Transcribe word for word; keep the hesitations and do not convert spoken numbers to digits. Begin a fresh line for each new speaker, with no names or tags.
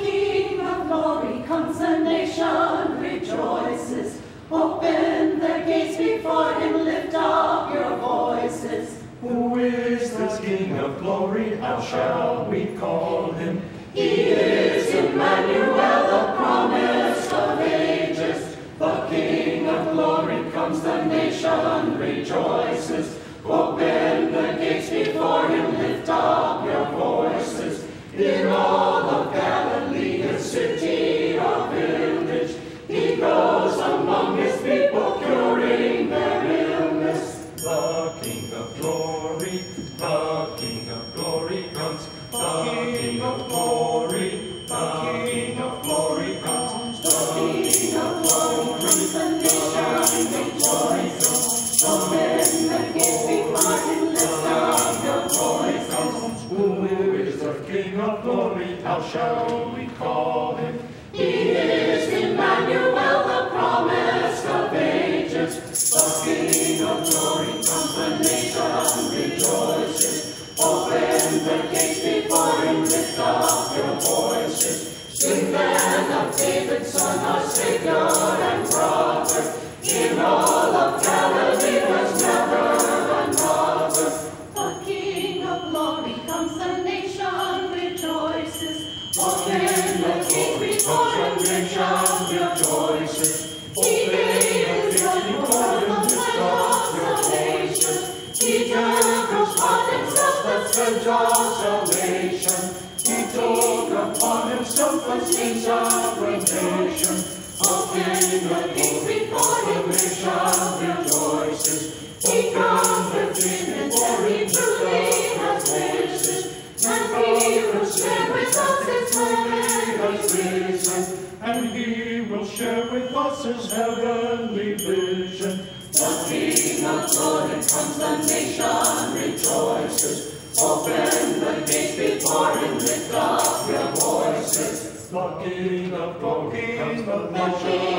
King of glory comes, the nation rejoices. Open the gates before him, lift up your voices.
Who is this King of glory? How shall we call him?
He is Emmanuel, the promise of ages. The King of glory comes, the nation rejoices. Open the gates before him, lift up your voices. In all of Galilee, a city or village, he goes among his people, curing their illness.
The King of glory, the King of glory comes. The King of glory, the King of glory comes.
The King of glory comes, the nation rejoices. Open the gates before him, lift up your voices.
Who is the King of glory? How shall we call him?
He is Emmanuel, the promise of ages. The King of glory comes, the nation rejoices. Open the gates before him, lift up your voices. Sing then of David's son, our Savior and brother. In all of Galilee was never another. The King of glory comes, the nation rejoices. Open the gates before him, lift up your voices. He is the Lord of the salvation. He took upon himself the scourge of salvation. He took upon himself the sins of the nation. Open the gates before him, lift up your voices. He comes with sin and he truly has wishes. And he will share with us his heavenly vision.
And he will share with us his heavenly vision.
The King of glory comes, the nation rejoices. Open the gates before him, lift up your voices.
The King of glory comes, the nation